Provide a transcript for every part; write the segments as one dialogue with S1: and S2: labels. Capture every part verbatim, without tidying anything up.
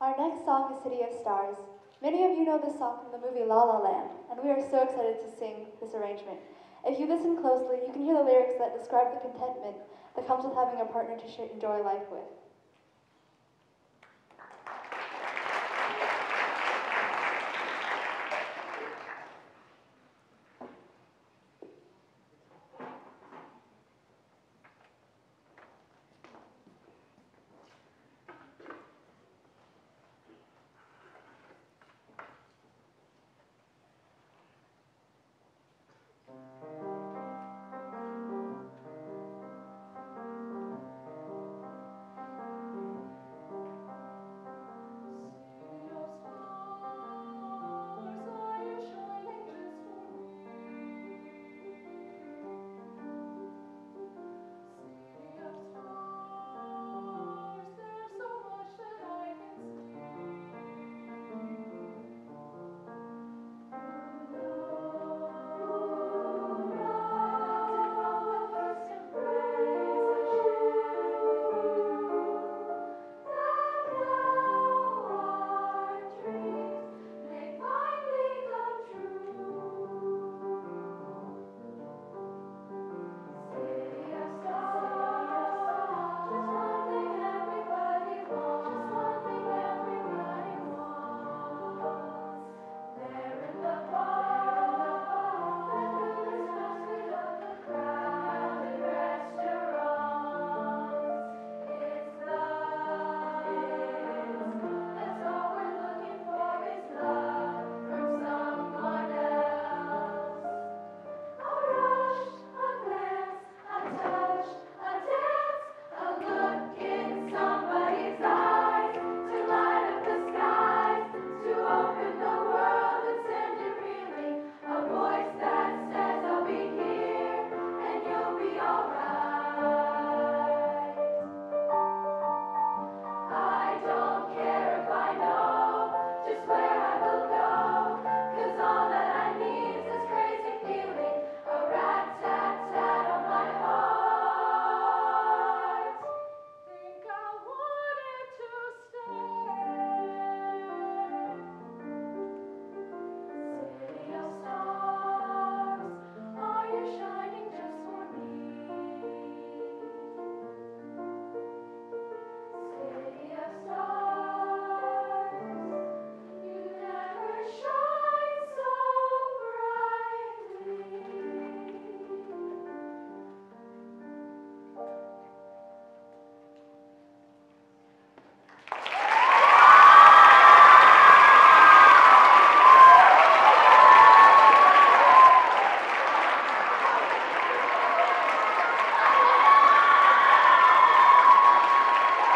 S1: Our next song is City of Stars. Many of you know this song from the movie La La Land, and we are so excited to sing this arrangement. If you listen closely, you can hear the lyrics that describe the contentment that comes with having a partner to share, enjoy life with.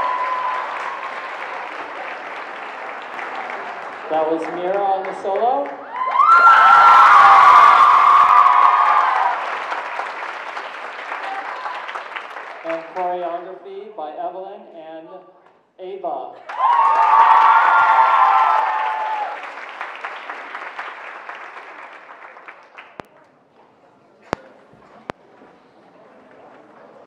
S2: That was Mira on the solo.